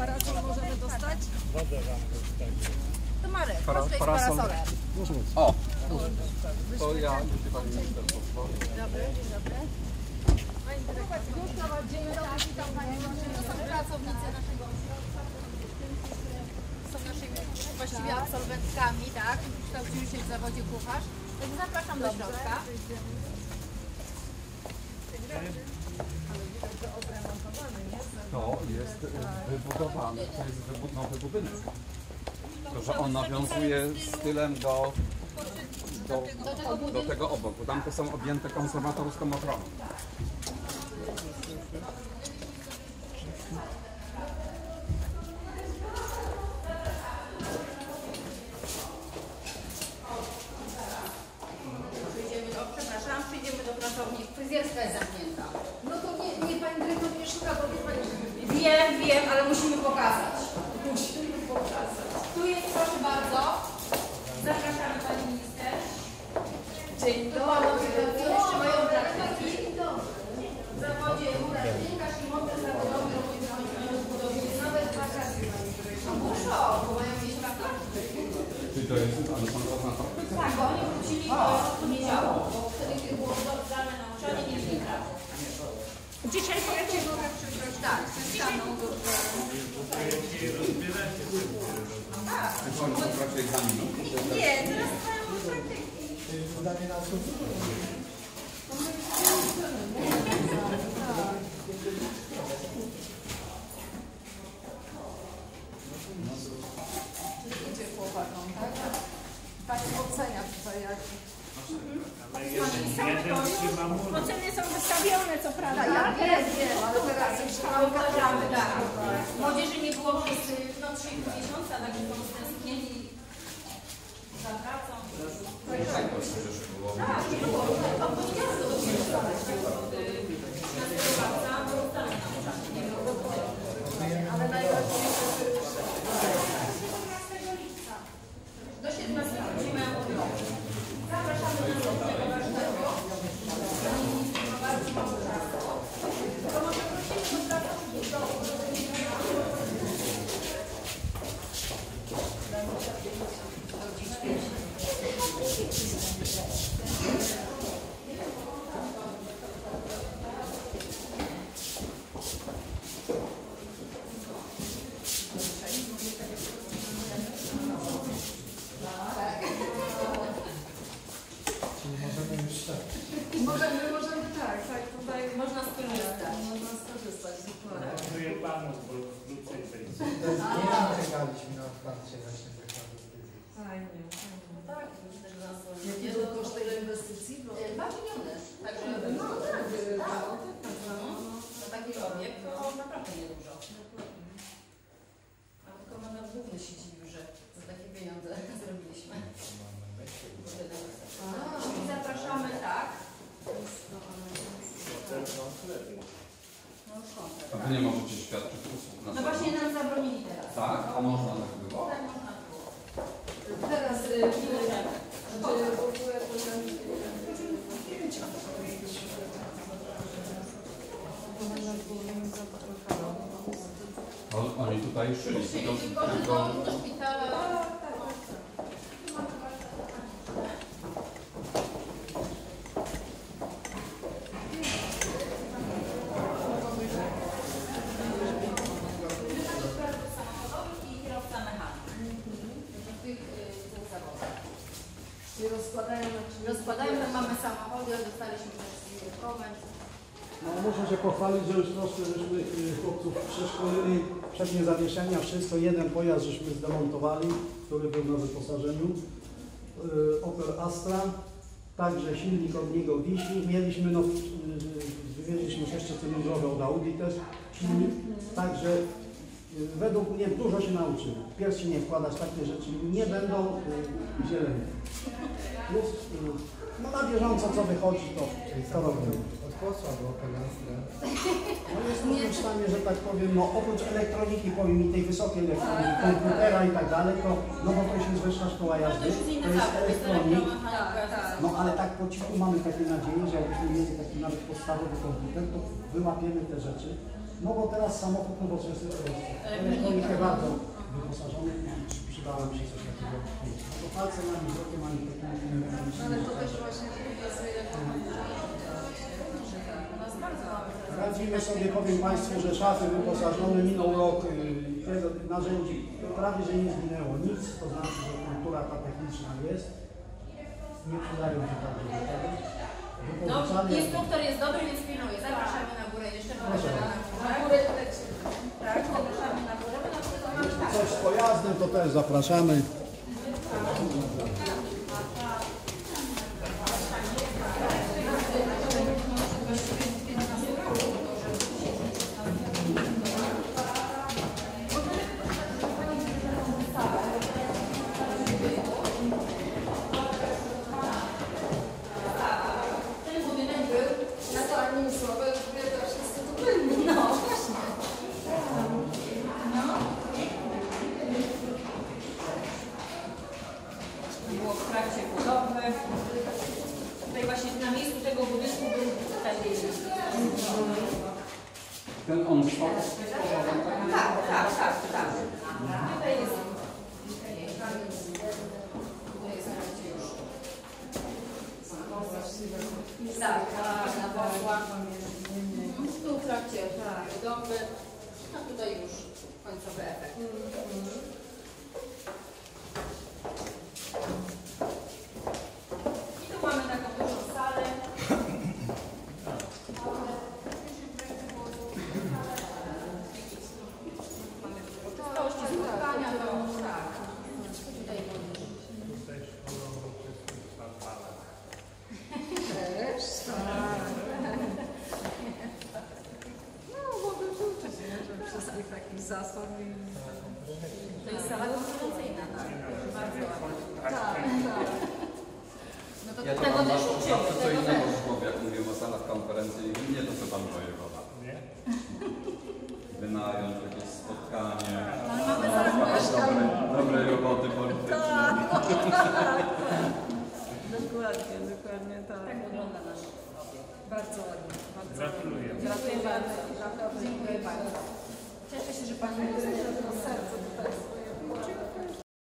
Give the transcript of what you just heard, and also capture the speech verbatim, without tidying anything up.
parasol możemy dostać? Wodę wam zostawię. To Marek, Para, chodź parasol. parasolem. O! To ja, jeśli pani minister pozwoli. Dobry, dzień dobry. Dzień dobry, witam Panią. To są pracownicy naszego ośrodka. Są naszymi właściwie absolwentkami, tak? Kształciły się w zawodzie kucharz. Więc zapraszam do środka. To jest wybudowany, to jest wybu nowy budynek. To, że on nawiązuje stylem do, do, do tego obok, bo tamte są objęte konserwatorską ochroną. Przepraszam, przyjdziemy do pracowni. Fryzjerska jest zamknięta. No to nie, nie Pani dyrektor nie szuka, bo wie Pani... Wiem, wiem, ale musimy pokazać. Musimy pokazać. Tu jest, proszę bardzo. Zapraszamy Pani Minister. Dzień dobry. Jeszcze mają praktyki. W zawodzie dziennikarz i monter zawodowy robią podobnie. Nawet wakacje. No muszą, bo mają mieć praktyki. Czyli to jest, ale są oznaczone? Tak, bo oni wrócili do poniedziałku, bo wtedy było zdalne nauczanie, nie wnikra. Dzisiaj powiecie go tak przyjść. Tak, przystaną do... Tak. Oni są w trakcie egzaminu? Nie, teraz mają praktyki. Zdanie na to. Idzie chłopakom, tak? Pani ocenia tutaj jak... Oceny są wystawione, co prawda. Ja wiem, wiem, ale teraz już uważamy, tak. Młodzieży nie było przez no, trzy i pół miesiąca, tak że są stęsknieni za pracą. Tak, to przecież było. Tak, nie było. To powiedziałam, że to się dostać. Od trzynastego marca było zdalne nauczanie. Ale najważniejsze, do siedemnastego nie mają odlotu. Zapraszamy do następnego ważnego. Pani minister ma bardzo mało czasu. To może prosimy do pracowników. Możemy, możemy, tak, tak, tutaj można skorzystać. Można skorzystać, dokładnie. Dziękuję Panu, bo wrócę tej. Nie czekaliśmy na otwarcie właśnie zakładu. Fajnie, fajnie. Tak, myślę, że nas nie do koszty inwestycji, bo... dwa miliony. Także, no tak, tak, no, na taki obiekt to naprawdę niedużo. A tylko mandat główny się dziwił, że za takie pieniądze zrobiliśmy. I zapraszamy, tak. A Wy nie możecie świadczyć usług na No właśnie nam zabronili teraz. Tak? A można tak było? Tak można było. Teraz y, w ogóle to oni tutaj szyli, Czyli tylko, tylko tylko do szpitala. Rozkładają, rozkładają, tam mamy samochody, dostaliśmy też komend. No, muszę się pochwalić, że już troszkę żeśmy chłopców przeszkolili, przednie zawieszenia, wszystko, jeden pojazd żeśmy zdemontowali, który był na wyposażeniu, Opel Astra, także silnik od niego wisi, mieliśmy, no, wywieźliśmy sześciocylindrowy od Audi też silnik, także według mnie dużo się nauczymy. Piersi nie wkładać, takie rzeczy nie będą y, zieleni. Plus, y, no na bieżąco co wychodzi, to, to robimy. Od posła do Opelastry. No jesteśmy w stanie, że tak powiem, no oprócz elektroniki, powiem i tej wysokiej elektroniki, komputera i tak dalej, to no bo to jest wyższa szkoła jazdy, to jest elektronik. No ale tak po cichu mamy takie nadzieję, że jakbyśmy mieli taki nawet podstawowy komputer, to wyłapiemy te rzeczy. No bo teraz samochód nowoczesny to jest elektronikę bardzo wyposażony i przydało mi się coś takiego mieć. No to palce ani wzrokiem, ani takim Ale to też właśnie pokazuje, jak u nas bardzo mamy. Radzimy sobie, powiem Państwu, że szafy wyposażone, minął rok, yy, tego narzędzi prawie że nie zginęło nic, to znaczy, że kultura ta techniczna jest. Nie przydają się także do tego. No, Wypożyczanie- instruktor jest dobry, więc pilnuje. Zapraszamy na górę jeszcze, Proszę. polecamy na górę. Tak, zapraszamy na górę, bo na górę to mamy tak. Coś z pojazdem, to też zapraszamy. Ten budynek był na to ani słowo, już to wszyscy tu byli. No, właśnie. No. Było w trakcie budowy. Tutaj właśnie na miejscu tego budynku był tutaj. Ten on stał. Tak, tak, tak, tak. Tutaj jest. Tutaj jest już. Tak, tak, na posła. Tu w trakcie budowy. A tutaj już końcowy efekt. I tu mamy taką dużą salę. Uroczystości, spotkania, to tak. Tutaj Tutaj szkoła uroczystych Pala. Też, no, mogę uczyć, nie? Że wszystkich takich zasad i... to jest sala konferencyjna, tak? Bardzo ładnie. Tak, tak. No to Ja to tego mam też zawsze uczymy. co Tego innego też. w głowie, jak mówię o salach konferencyjnych. Nie to, co pan wojewoda. Nie? Wynająć jakieś spotkanie. Ale mamy zaraz Dobre, dobrej roboty politycznej. Dokładnie, dokładnie tak. Tak wygląda nasz obiekt. Bardzo ładnie. Bardzo Gratuluję. Dziękuję bardzo. Dziękuję bardzo. Cieszę się, że Pani ładnie. Serce tutaj